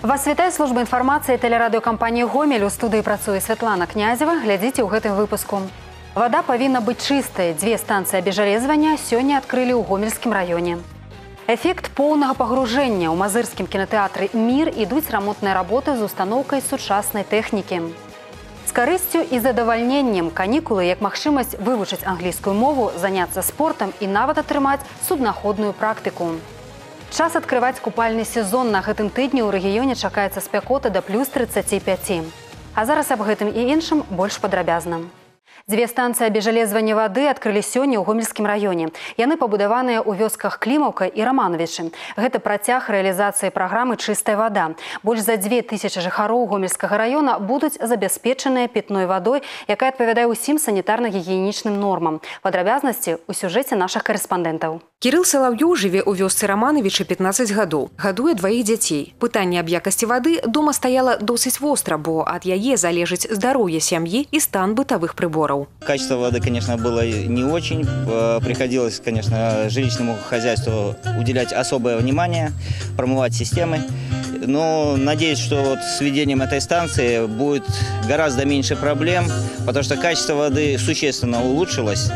Вас вітае служба інфармацыі тэлерадыёкампаніі «Гомель». У студыі працуе Святлана Князева. Глядзіце ў гэтым выпуску. Вода павінна быць чыстай. Дзве станцыі абезжалезвання сёння адкрылі ў Гомельскім раёне. Эфект поўнага пагружэння. У мазырскім кінатэатры «Мір» ідуць рамонтныя работы з устаноўкай сучаснай тэхнікі. З карысцю і задавальненнем канікулы як магчымасць вывучыць англійскую мову, заняцца спортам і нават атрымаць суднаходную практыку. Час открывать купальный сезон. На гэтым тыдні ў рэгіёне чакаецца спякота да плюс 35. А зараз аб гэтым і іншым больш падрабязна. Дзве станцыі абезжалезвання вады адкрылі сёння ў Гомельскім раёне. Яны пабудаваныя ў вёсках Клімаўка і Рамановічы. Гэта працяг рэалізацыі праграмы «Чыстая вода». Больш за 2000 жыхароў Гомельскага раёна будуць забяспечаныя пітной вадой, якая адпавядае ўсім санітарна-гігіенічным нормам. Падрабязнасці ў сюжэце нашых карэспандэнтаў. Кирилл Салаўёў жыве ў вёсцы Рамановічы 15 гадоў. Гадуе дваіх дзяцей. Пытанне аб якасці вады дома стаяла досыць востра, бо ад яе залежыць здароўе сям'і і стан бытавых прыбораў. Качество воды, конечно, было не очень. Приходилось, конечно, жилищному хозяйству уделять особое внимание, промывать системы. Но надеюсь, что вот с введением этой станции будет гораздо меньше проблем, потому что качество воды существенно улучшилось.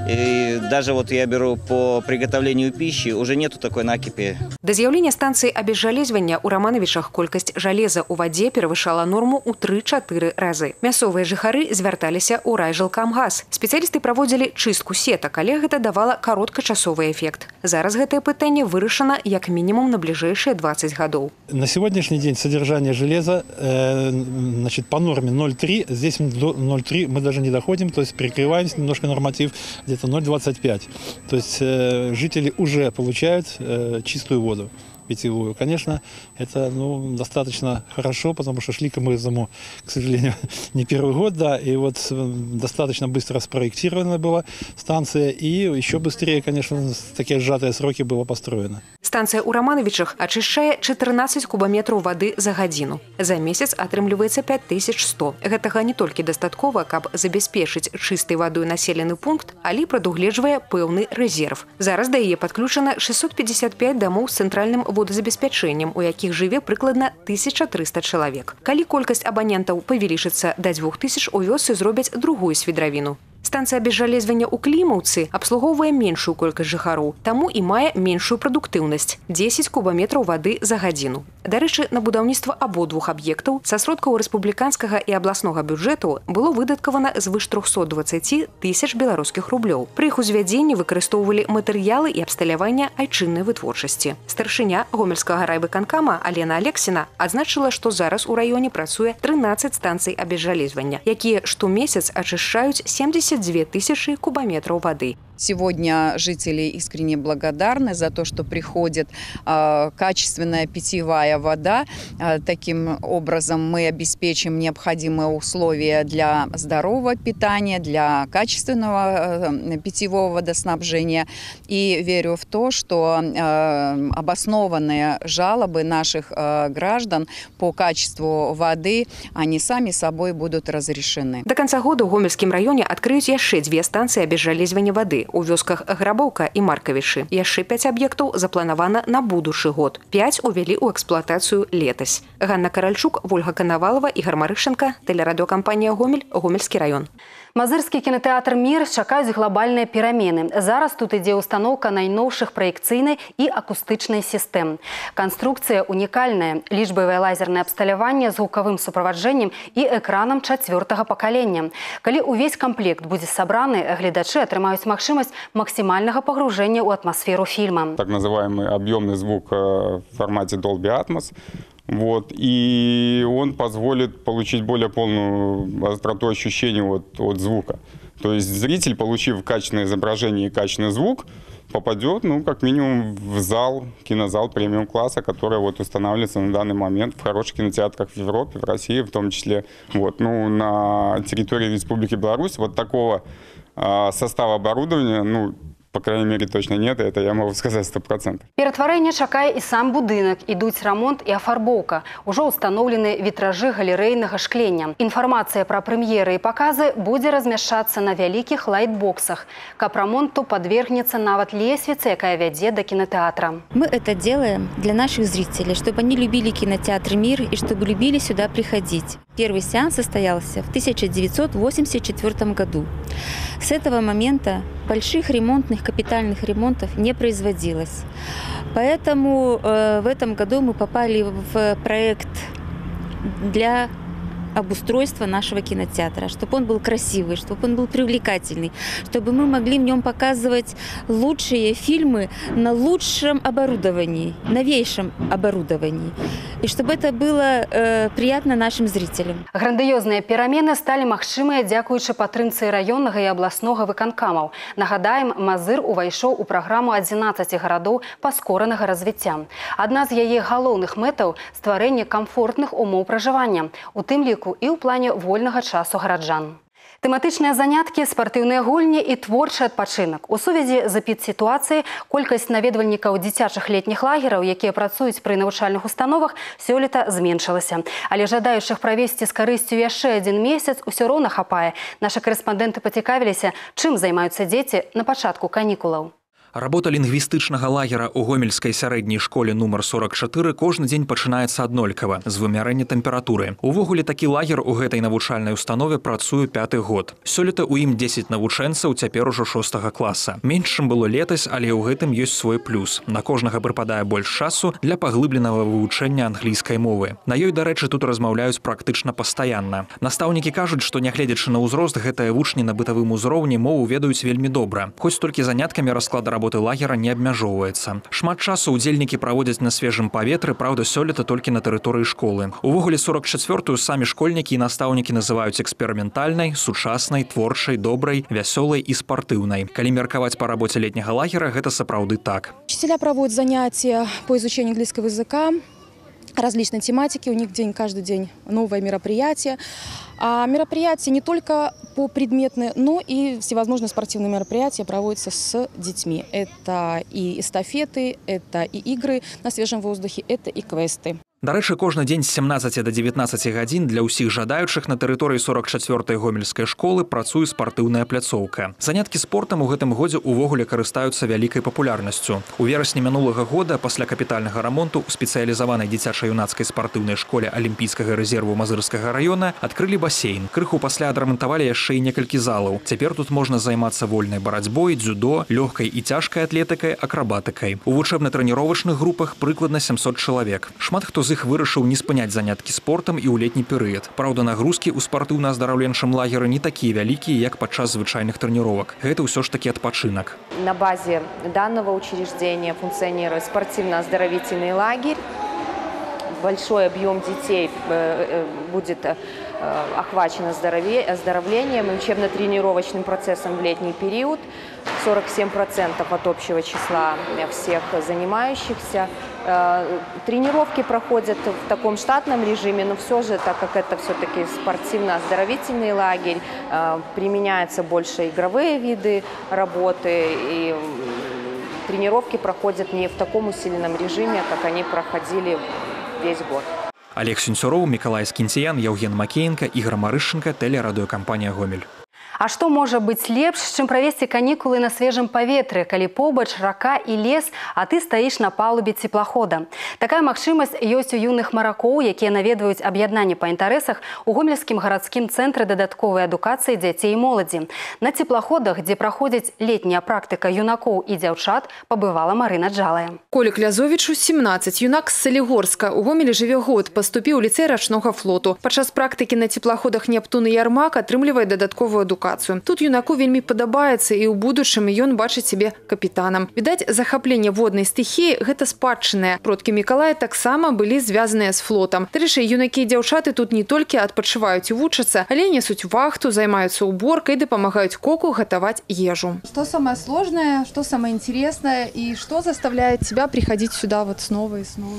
И даже вот я беру по приготовлению пищи, уже нету такой накипи. До з'яўлення станцыі абезжалезвання ў Рамановічах колькасць жалеза ў вадзе перавышала норму ў 3-4 разы. Мясцовыя жыхары звярталіся ў райжылкамгаз. Спецыялісты праводзілі чыстку сетак, але гэта давала кароткачасовы эфект. Зараз гэтае пытанне вырашана як мінімум на бліжэйшыя 20 гадоў. На сегодняшний день содержание железа значит, по норме 0,3. Здесь 0,3 мы даже не доходим, то есть прикрываемся немножко норматив где-то 0,25. То есть жители уже получают чистую воду питьевую. Конечно, это достаточно хорошо, потому что шли мы к этому, к сожалению, не первый год, да, и вот достаточно быстро спроектирована была станция, и еще быстрее, конечно, в такие сжатые сроки было построено. Станция у Рамановичах очищает 14 кубометров воды за годину. За месяц атрымліваецца 5100. Гэтага не толькі дастаткова, каб забяспечыць чыстай вадой населены пункт, але прадугледжвае пэўны рэзерв. Зараз да яе падключана 655 дамоў з цэнтральным водазабеспячэннем, у якіх жыве прыкладна 1300 чалавек. Калі колькасць абанентаў павялічыцца да 2000, у вёсцы зробяць другую свідравіну. Станцыя абезжалезвання ў Клімаўцы абслугоўвае меншую колькасць жыхароў, таму і мае меншую прадуктыўнасць – 10 кубометраў вады за гадзіну. Дарэчы, на будаўніцтва абодвух аб'ектаў са сродкаў рэспубліканскага і абласнога бюджэту было выдаткавана звыш 320 тысяч беларускіх рублёў. Пры іх узвядзенні выкарыстоўвалі матэрыялы і абсталявання айчыннай вытворчасці. Старшыня Гомельскага райвыканкама Алена Алексіна адзначыла, што зараз у раёне працуе 13 станцый абезжалезвання, якія штомесяц ачышчаюць 72 тысячи кубометров воды. Сегодня жители искренне благодарны за то, что приходит качественная питьевая вода. Таким образом мы обеспечим необходимые условия для здорового питания, для качественного питьевого водоснабжения. И верю в то, что обоснованные жалобы наших граждан по качеству воды, они сами собой будут разрешены. До конца года в Гомельскім районе открыюць яшчэ дзве станцыі абезжалезвання вады у вёсках Грабоўка і Маркавічы. Яшчэ 5 аб'ектаў запланавана на будучы год. 5 увялі ў эксплуатацыю летась. Ганна Каральчук, Вольга Канавалова, Ігор Марышенко, тэлерадыёкампанія «Гомель», Гомельскі раён. Мазырскі кінатэатр «Мір» чакаюць глобальныя перамены. Зараз тут ідзе ўстаноўка найноўшых праекцыйнай і акустычнай сістэм. Канструкцыя унікальная, лічбавае лазернае абсталяванне з гукавым суправаджэннем і экранам 4-го пакалення. Калі ўвесь комплект будзе сабраны, гледачы атрымаюць магчымасць максимального погружения в атмосферу фильма. Так называемый объемный звук в формате Dolby Atmos. Вот, и он позволит получить более полную остроту ощущений от звука. То есть зритель, получив качественное изображение и качественный звук, попадет, как минимум, в зал, кинозал премиум-класса, который устанавливается на данный момент в хороших кинотеатрах в Европе, в России в том числе. На территории Республики Беларусь такого состава оборудования, по крайней мере, точно нет, это я могу сказать 100%. Ператварэнне чакае і сам будынак, ідуць рамонт і афарбоўка. Ужо ўстаноўлены вітражы галерэйнага шклення. Інфармацыя пра прэм'еры і паказы будзе размяшчацца на вялікіх лайтбоксах. Каб рамонту падвергнецца нават лесвіца, якая вядзе да кинотеатра. Мы это делаем для наших зрителей, чтобы они любили кинотеатр «Мир» и чтобы любили сюда приходить. Первый сеанс состоялся в 1984 году. С этого момента больших ремонтных, капитальных ремонтов не производилось. Поэтому в этом году мы попали в проект для обустройства нашего кинотеатра, чтобы он был красивый, чтобы он был привлекательный, чтобы мы могли в нем показывать лучшие фильмы на лучшем оборудовании, новейшем оборудовании, и чтобы это было приятно нашим зрителям. Грандыёзныя перамены сталі магчымыя дзякуючы падтрымцы раённага і абласнога выканкамаў. Нагадаем, Мазыр увайшоў у праграму 11 гарадоў паскоранага развіцця. Адна з яе галоўных мэтаў – стварэнне камфортных умоў пражывання, у тым ліку і ў плане вольнага часу гараджан. Тэматычныя заняткі, спартыўныя гульні і творчы адпачынак. У сувязі з эпідсітуацыяй колькасць наведвальнікаў дзіцячых летніх лагераў, якія працуюць пры навучальных установах, сёлета зменшылася. Але жадаючых правесці з карысцю яшчэ адзін месяц усё роўна хапае. Нашы карэспандэнты пацікавіліся, чым займаюцца дзеці на пачатку канікулаў. Работа лінгвістычнага лагера ў гомельскай сярэдняй школе нумар 44 кожны дзень пачынаецца аднолькава з вымярэння тэмпературы. Увогуле такі лагер у гэтай навучальнай установе працуе 5-ты год. Сёлета ў ім 10 навучэнцаў, цяпер ужо 6-га класа. Менш, чым было летась, але ў гэтым ёсць свой плюс. На кожнага прыпадае больш часу для паглыбленага вывучэння англійскай мовы. На ёй, дарэчы, тут размаўляюць практычна пастаянна. Настаўнікі кажуць, што нягледзячы на ўзрост, гэтыя вучні на бытавым узроўні мову ведаюць вельмі добра. Хоць толькі заняткамі расклад работы лагера не абмяжоўваецца. Шмат часу удзельнікі праводзяць на свежым паветры, праўда, сёлета толькі на тэрыторыі школы. Увогуле 44-ю самі школьнікі і настаўнікі называюць эксперыментальнай, сучаснай, творчай, добрай, вясёлай і спартыўнай. Калі меркаваць па рабоце летняга лагера, гэта сапраўды так. Учителя проводят занятия по изучению английского языка, различной тематики, у них каждый день новое мероприятие. А мероприятия не только по предметные, но и всевозможные спортивные мероприятия проводятся с детьми. Это и эстафеты, это и игры на свежем воздухе, это и квесты. Дарэчы, кожны дзень з 17 до 19 гадзін для ўсіх жадаючых на тэрыторыі 44-й гомельскай школы працуе спартыўная пляцоўка. Заняткі спортам у гэтым годзе ўвогуле карыстаюцца вялікай папулярнасцю. У верасні мінулага года пасля капітальнага рамонту ў спецыялізаванай дзіцяча-юнацкай спартыўнай школе алімпійскага рэзерву Мазырскага раёна адкрылі басейн. Крыху пасля адрамантавалі яшчэ і некалькі залаў. Цяпер тут можна займацца вольнай барацьбой, дзюдо, лёгкай і цяжкай атлетыкай, акрабатыкай. У вучэбна-трэніровачных групах прыкладна 700 чалавек. Шмат хто з іх вырашыў не спыняць заняткі спортам і ў летні перыяд. Праўда, нагрузкі ў спартыўна-аздараўленчым лагеры не такія вялікія, як падчас звычайных трэніровак. Гэта ўсё ж такі адпачынак. На базе данного учреждения функционирует спортивно-оздоровительный лагерь. Большой объем детей будет охвачен оздоровлением и учебно-тренировочным процессом в летний период. 47% от общего числа всех занимающихся. Тренировки проходят в таком штатном режиме, но все же, так как это все-таки спортивно-оздоровительный лагерь, применяются больше игровые виды работы, и тренировки проходят не в таком усиленном режиме, как они проходили весь год. Олег Сюнцюроў, Миколай Скінцяян, Яўген Макеенко, Ігор Марышченко, тэлерадыёкампанія «Гомель». А што можа быць лепш, чым правесці канікулы на свежым паветры, калі побач рака і лес, а ты стаіш на палубе цеплахода? Такая магчымасць ёсць у юных маракоў, якія наведваюць аб'яднанне па інтарэсах у гомельскім гарадскім цэнтры дадатковай адукацыі дзяцей і моладзі. На цеплаходах, дзе праходзіць летняя практыка юнакоў і дзяўчат, пабывала Марына Джалая. Колі Клязовічу 17, юнак з Салігорска. У Гомелі жыве год, паступіў у ліцэй рачнога флоту. Падчас практыкі на цеплаходах «Нептун» і «Ярмак» атрымлівае дадатковую адукацыю. Тут юнаку вельмі падабаецца, і ў будучым ён бачыць сябе капітанам. Відаць, захапленне воднай стыхіі – гэта спадчынае. Продкі Мікалая таксама былі звязаныя з флотам. Дарэчы, юнакі і дзяўчаты тут не толькі адпачываюць і вучацца, але несуць вахту, займаюцца уборкай, дапамагаюць коку гатаваць ежу. Что самое сложное, что самое интересное и что заставляет тебя приходить сюда вот снова и снова?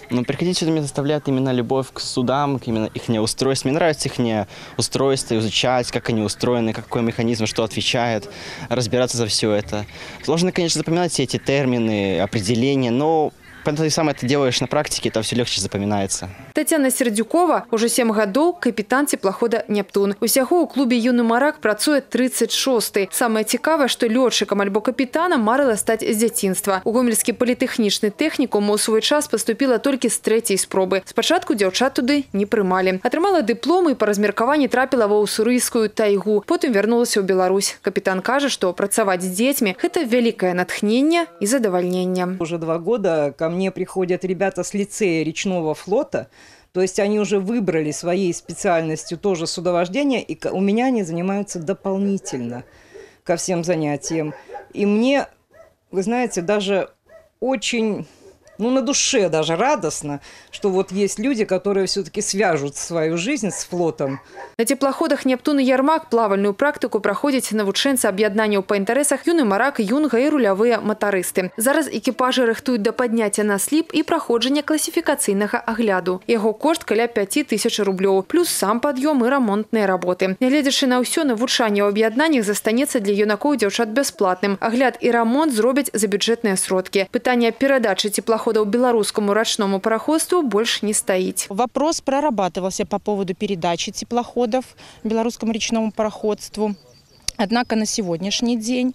Но приходить сюда меня заставляет именно любовь к судам, к именно их устройству. Мне нравится их устройство, изучать, как они устроены, какой механизм, что отвечает, разбираться за все это. Сложно, конечно, запоминать все эти термины, определения, но когда ты сам это делаешь на практике, то все легче запоминается. Татьяна Сердюкова уже 7 гадоў капітан теплохода «Нептун». Усяго ў клубе «Юны марак» працуе 36-й. Самае цікавае, што лётчыкам альбо капітанам марыла стаць з дзяцінства. У гомельскі політэхнічны тэхнікум у свой час паступіла толькі з 3-й спробы. Спачатку дзяўчат туды не прымалі. Атрымала дыплом і па размеркаванні трапіла ва ўсурыйскую тайгу. Потым вярнулася ў Беларусь. Капітан кажа, што працаваць з дзецьмі – гэта вялікае натхненне і задавальненне. Уже 2 года ко мне приходят ребята с лицея речного флота, то есть они уже выбрали своей специальностью тоже судовождение, и у меня они занимаются дополнительно ко всем занятиям. И мне, вы знаете, даже очень, на душе даже радостно, что вот есть люди, которые все-таки свяжут свою жизнь с флотом. На теплоходах «Нептун» и «Ярмак» плавальную практику проходят навучэнцы аб'яднанняў па інтарэсах «Юны марак», «Юнга» і рулявыя матарысты. Зараз экіпажы рыхтуюць да падняцця на сліп і праходжання класіфікацыйнага агляду. Яго кошт каля 5000 рублёў, плюс сам пад'ём і рамонтныя работы. Нягледзячы на ўсё, навучанне ў аб'яднаннях застанецца для юнакоў і дзяўчат бясплатным. Агляд і рамонт зробяць за бюджэтныя сродкі. Пытанне перадачы теплоходаў белорусскому рачному пароходству больше не стоит. Вопрос прорабатывался по поводу передачи теплоходов белорусскому речному пароходству. Однако на сегодняшний день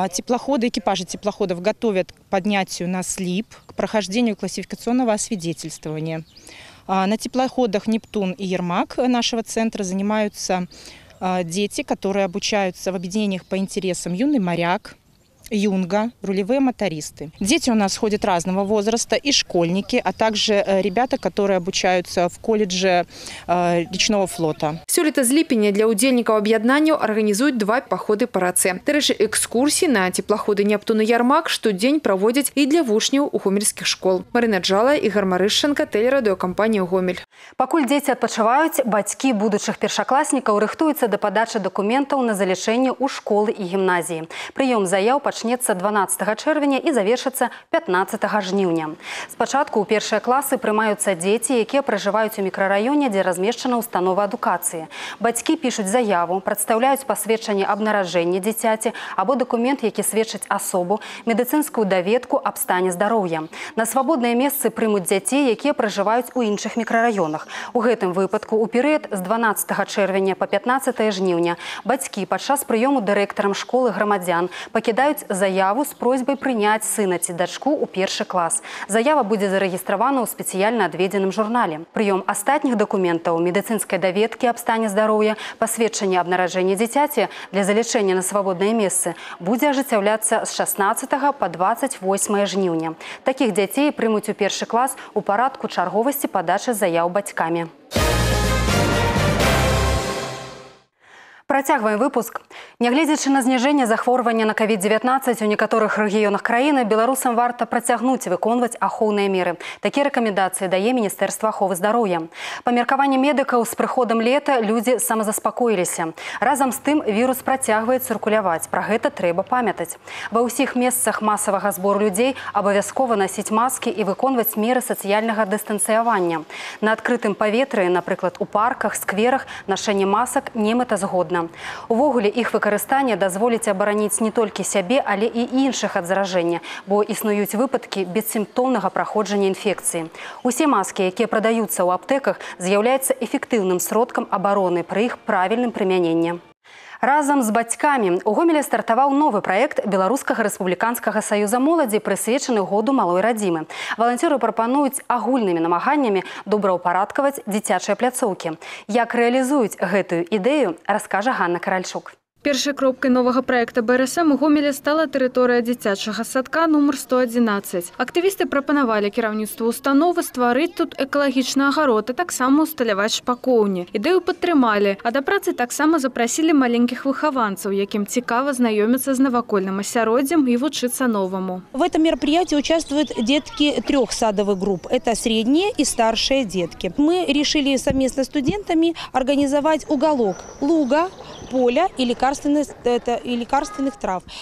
экипажи теплоходов готовят к поднятию на слип, к прохождению классификационного освидетельствования. На теплоходах «Нептун» и «Ярмак» нашего центра занимаются дети, которые обучаются в объединениях по интересам «Юный моряк», «Юнга», рулевые мотористы. Дети у нас ходят разного возраста, и школьники, а также ребята, которые обучаются в колледже речного флота. Сёлета з ліпеня для удзельнікаў аб'яднанняў арганізуюць 2 паходы па рацэ. Дарэчы, экскурсіі на теплоходы «Нептун» і «Ярмак» штодзень праводзяць і для вучняў у гомельскіх школ. Марина Джала, Ігор Марышченко, тэлерадыёкампанія «Гомель». Пакуль дзеці адпачываюць, бацькі будучых першакласнікаў рыхтуюцца да падачы дакументаў на залічэнне ў школы і гімназіі. Прыём заяў пачнецца 12 чэрвеня і завершыцца 15 жніўня. Спачатку ў першыя класы прымаюцца дзеці, якія пражываюць у мікрараёне, дзе размешчана ўстанова адукацыі. Бацькі пішуць заяву, прадстаўляюць пасведчанне аб нараджэнні дзіцяці або дакумент, які сведчыць асобу, медыцынскую даведку аб стане здароўя. На свабодныя месцы прымуць дзяцей, якія пражываюць у іншых мікрараёнах. У гэтым выпадку ў перыяд з 12 чэрвеня па 15 жніўня бацькі падчас прыёму дырэктарам школы грамадзян пакідаюць заяву з просьбай прыняць сына ці дачку ў першы клас. Заява будзе зарэгістравана ў спецыяльна адведзеным журнале. Прыём астатніх дакументаў, медыцынскай даведкі аб стане здароўя, пасведчання аб нараджэнні дзіцяці для залічэння на свабодныя месцы будзе ажыццяўляцца з 16 па 28 жніўня. Такіх дзяцей прымуць у першы клас у парадку чарговасці падачы заяў бацькамі. Працягваем выпуск. Нягледзячы на зніжэнне захворвання на COVID-19 у некаторых рэгіёнах краіны, беларусам варта працягнуць выконваць ахоўныя меры. Такія рэкамендацыі дае Міністэрства аховы здароўя. Па меркаванні медыкаў, з прыходам лета людзі самазаспакоіліся. Разам з тым вірус працягвае цыркуляваць. Пра гэта трэба памятаць. Ва ўсіх месцах масавага збору людзей абавязкова насіць маскі і выконваць меры сацыяльнага дыстанцыявання. На адкрытым паветры, напрыклад, у парках, скверах, нашэнне масак немэтазгодна. Увогуле, іх выкарыстанне дазволіць абараніць не толькі сябе, але і іншых ад заражэння, бо існуюць выпадкі бессімптомнага праходжання інфекцыі. Усе маскі, якія прадаюцца ў аптэках, з'яўляюцца эфектыўным сродкам абароны пры іх правільным прымяненні. Разам з бацькамі у Гомелі стартаваў новы праект Беларускага рэспубліканскага саюза моладзі, прысвечаны году малой радзімы. Валанцёры прапануюць агульнымі намаганнямі добраўпарадкаваць дзіцячыя пляцоўкі. Як рэалізуюць гэтую ідэю, раскажа Ганна Каральчук. Першай кропкай новага праекта БРСМ у Гомелі стала тэрыторыя дзіцячага садка нумар 111. Актывісты прапанавалі кіраўніцтву установы стварыць тут экалагічны агарод, а таксама усталяваць шпакоўні. Ідэю падтрымалі, а да працы таксама запрасілі маленькіх выхаванцаў, якім цікава знаёміцца з навакольным асяроддзем і вучыцца новаму. В этом мероприятии участвуют детки 3 садовых групп. Это средние и старшие детки. Мы решили совместно с студентами организовать уголок луга, поля и лекарственных трав.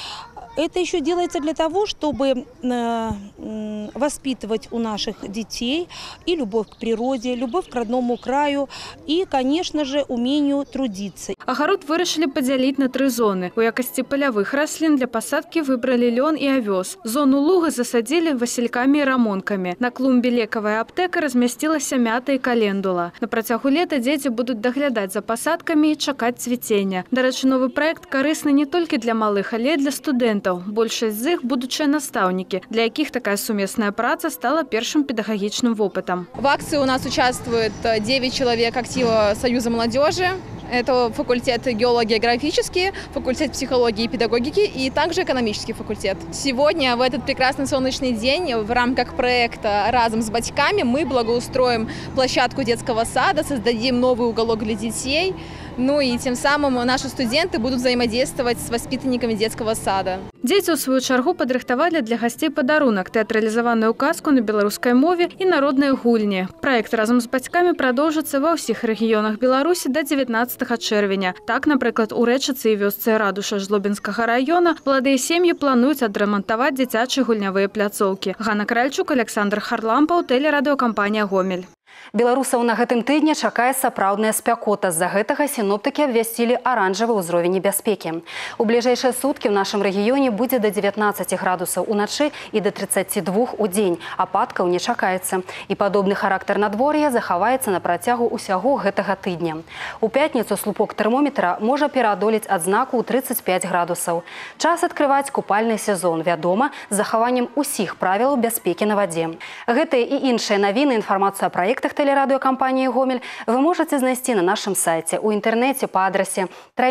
Это еще делается для того, чтобы воспитывать у наших детей и любовь к природе, любовь к родному краю и, конечно же, умению трудиться. Агарод вырашылі падзяліць на 3 зоны. У якасці палявых раслін для пасадкі выбралі лён і авёс. Зону луга засадзілі васількамі і рамонкамі. На клумбе лекавая аптэка размясцілася мята і календула. На працягу лета дзеці будуць даглядаць за пасадкамі і чакаць цвіцення. Дарэчы, новы праект карысны не толькі для малых, але і для студэнтаў. Большасць з іх будучыя настаўнікі, для якіх такая сумесная праца стала першым педагагічным вопытам. В акции у нас участвует 9 человек актива Союза молодежи. Это факультет геолого-географический, факультет психологии и педагогики и также экономический факультет. Сегодня, в этот прекрасный солнечный день, в рамках проекта «Разом с батьками» мы благоустроим площадку детского сада, создадим новый уголок для детей. Ну и тем самым наши студенты будут взаимодействовать с воспитанниками детского сада. Дзеці, у свою чаргу, падрыхтавалі для гасцей падарунак, тэатралізаваную казку на беларускай мове і народныя гульні. Праект «Разом з бацькамі» продолжится ва ўсіх рэгіёнах Беларусі до 19 чэрвеня. Так, напрыклад, у Рэчыцы і вёсцы Радуша Жлобінскага района маладыя сем'і плануюць адрамантаваць дзіцячыя гульнявыя пляцоўкі. Ганна Кральчук, Александр Харлампаў, тэлерадыёкампанія «Гомель». Беларусаў на гэтым тыдні чакае сапраўдная спякота. З-за гэтага сіноптыкі абвясцілі аранжавы ўзровень небяспекі. У бліжэйшыя суткі ў нашым рэгіёне будзе до 19 градусаў уначы і до 32 у дзень. Ападкаў не чакаецца. І падобны характар надвор'я захаваецца на працягу ўсяго гэтага тыдня. У пятніцу слупок тэрмометра можа пераадолець адзнаку ў 35 градусаў. Час адкрываць купальны сезон, вядома, з захаваннем усіх правілаў бяспекі на вадзе. Гэтыя і іншыя навіны, інфармацыю о проектах телерадиокомпании «Гомель» вы можете знайсці на нашем сайте, у интернете по адресе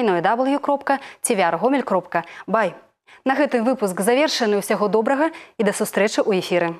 www.tvrgomel.by. На гэтым выпуск завершаны. Усяго добрага и до сустрэчы ў эфіры.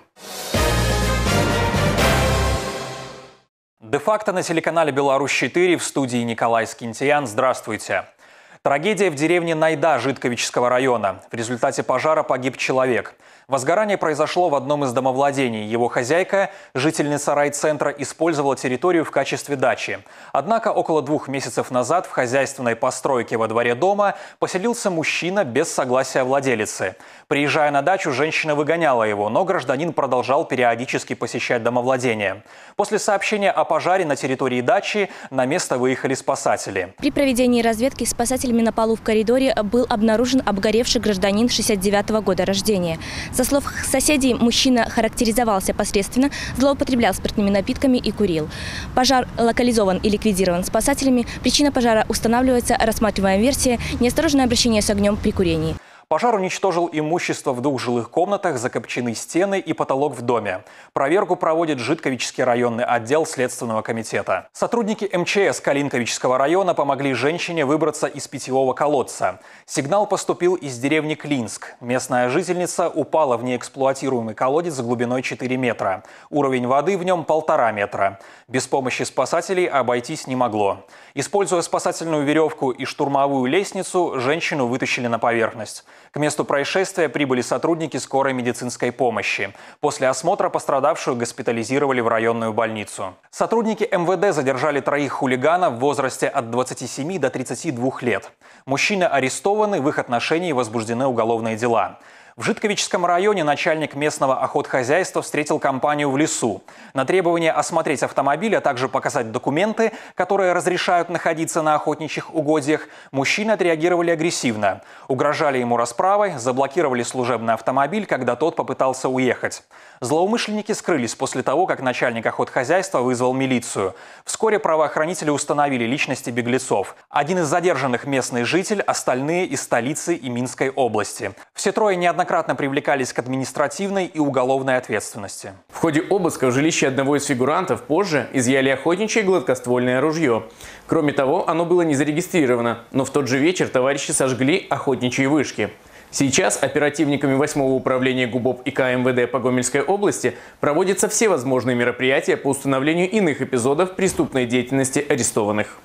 Де-факто на телеканале «Беларусь-4» в студии Николай Скинтиян. Здравствуйте. Трагедия в деревне Найда Житковичского района. В результате пожара погиб человек. Возгорание произошло в одном из домовладений. Его хозяйка, жительница райцентра, использовала территорию в качестве дачи. Однако около 2 месяцев назад в хозяйственной постройке во дворе дома поселился мужчина без согласия владелицы. Приезжая на дачу, женщина выгоняла его, но гражданин продолжал периодически посещать домовладение. После сообщения о пожаре на территории дачи на место выехали спасатели. При проведении разведки спасателями на полу в коридоре был обнаружен обгоревший гражданин 69-го года рождения. Со слов соседей, мужчина характеризовался посредственно, злоупотреблял спиртными напитками и курил. Пожар локализован и ликвидирован спасателями. Причина пожара устанавливается, рассматриваемая версия – неосторожное обращение с огнем при курении. Пожар уничтожил имущество в 2 жилых комнатах, закопчены стены и потолок в доме. Проверку проводит Житковичский районный отдел Следственного комитета. Сотрудники МЧС Калинковичского района помогли женщине выбраться из питьевого колодца. Сигнал поступил из деревни Клинск. Местная жительница упала в неэксплуатируемый колодец глубиной 4 метра. Уровень воды в нем 1,5 метра. Без помощи спасателей обойтись не могло. Используя спасательную веревку и штурмовую лестницу, женщину вытащили на поверхность. К месту происшествия прибыли сотрудники скорой медицинской помощи. После осмотра пострадавшую госпитализировали в районную больницу. Сотрудники МВД задержали 3 хулиганов в возрасте от 27 до 32 лет. Мужчины арестованы, в их отношении возбуждены уголовные дела. В Житковичском районе начальник местного охотхозяйства встретил компанию в лесу. На требование осмотреть автомобиль, а также показать документы, которые разрешают находиться на охотничьих угодьях, мужчины отреагировали агрессивно. Угрожали ему расправой, заблокировали служебный автомобиль, когда тот попытался уехать. Злоумышленники скрылись после того, как начальник охотхозяйства вызвал милицию. Вскоре правоохранители установили личности беглецов. Один из задержанных местный житель, остальные из столицы и Минской области. Все 3 неоднократно привлекались к административной и уголовной ответственности. В ходе обыска в жилище одного из фигурантов позже изъяли охотничье гладкоствольное ружье. Кроме того, оно было не зарегистрировано, но в тот же вечер товарищи сожгли охотничьи вышки. Сейчас оперативниками 8-го управления ГУБОП и МВД по Гомельской области проводятся все возможные мероприятия по установлению иных эпизодов преступной деятельности арестованных.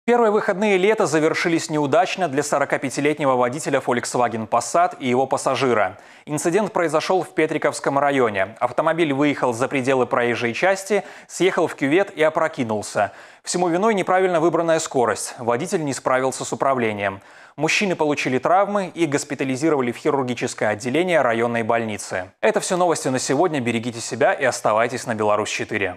Первые выходные лета завершились неудачно для 45-летнего водителя Volkswagen Passat и его пассажира. Инцидент произошел в Петриковском районе. Автомобиль выехал за пределы проезжей части, съехал в кювет и опрокинулся. Всему виной неправильно выбранная скорость. Водитель не справился с управлением. Мужчины получили травмы и госпитализировали в хирургическое отделение районной больницы. Это все новости на сегодня. Берегите себя и оставайтесь на Беларусь-4.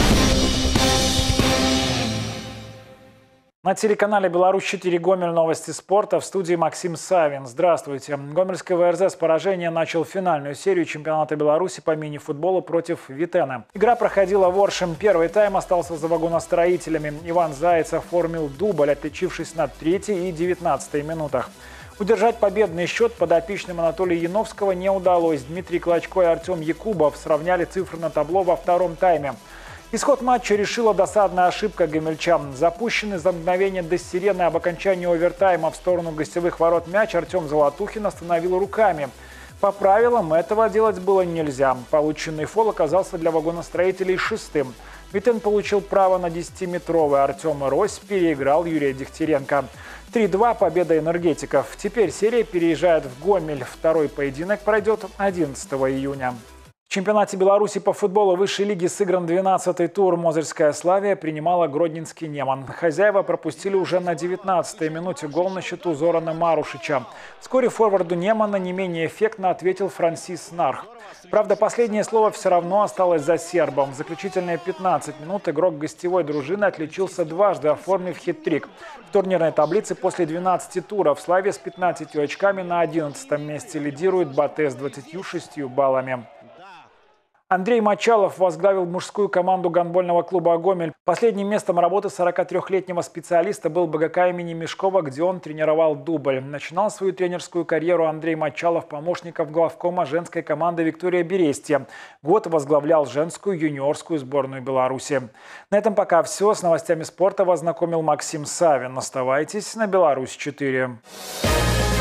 На телеканале «Беларусь-4» Гомель, новости спорта, в студии Максим Савин. Здравствуйте. Гомельский ВРЗ с поражения начал финальную серию чемпионата Беларуси по мини-футболу против Витена. Игра проходила в Оршем. Первый тайм остался за вагоностроителями. Иван Заяц оформил дубль, отличившись на 3-й и 19-й минутах. Удержать победный счет подопечным Анатолия Яновского не удалось. Дмитрий Клочко и Артем Якубов сравняли цифры на табло во втором тайме. Исход матча решила досадная ошибка гомельчан. Запущенный за мгновение до сирены об окончании овертайма в сторону гостевых ворот мяч Артем Золотухин остановил руками. По правилам этого делать было нельзя. Полученный фол оказался для вагоностроителей шестым. Витен получил право на 10-метровый. Артем Рось переиграл Юрия Дегтяренко. 3-2 победа энергетиков. Теперь серия переезжает в Гомель. Второй поединок пройдет 11 июня. В чемпионате Беларуси по футболу высшей лиги сыгран 12-й тур. Мозырская «Славия» принимала Гродненский «Неман». Хозяева пропустили уже на 19-й минуте гол на счету Зорана Марушича. Вскоре форварду «Немана» не менее эффектно ответил Франсис Нарх. Правда, последнее слово все равно осталось за сербом. В заключительные 15 минут игрок гостевой дружины отличился дважды, оформив хет-трик. В турнирной таблице после 12 туров «Славия» с 15 очками на 11-м месте лидирует «Батэ» с 26 баллами. Андрей Мочалов возглавил мужскую команду гандбольного клуба «Гомель». Последним местом работы 43-летнего специалиста был БГК имени Мешкова, где он тренировал дубль. Начинал свою тренерскую карьеру Андрей Мочалов помощником главкома женской команды «Виктория Берестия». Год возглавлял женскую юниорскую сборную Беларуси. На этом пока все. С новостями спорта вас знакомил Максим Савин. Оставайтесь на Беларусь-4.